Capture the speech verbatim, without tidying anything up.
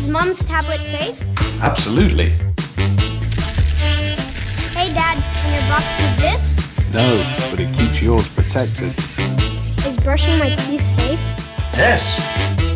Is Mom's tablet safe? Absolutely. Hey Dad, can your box do this? No, but it keeps yours protected. Is brushing my teeth safe? Yes.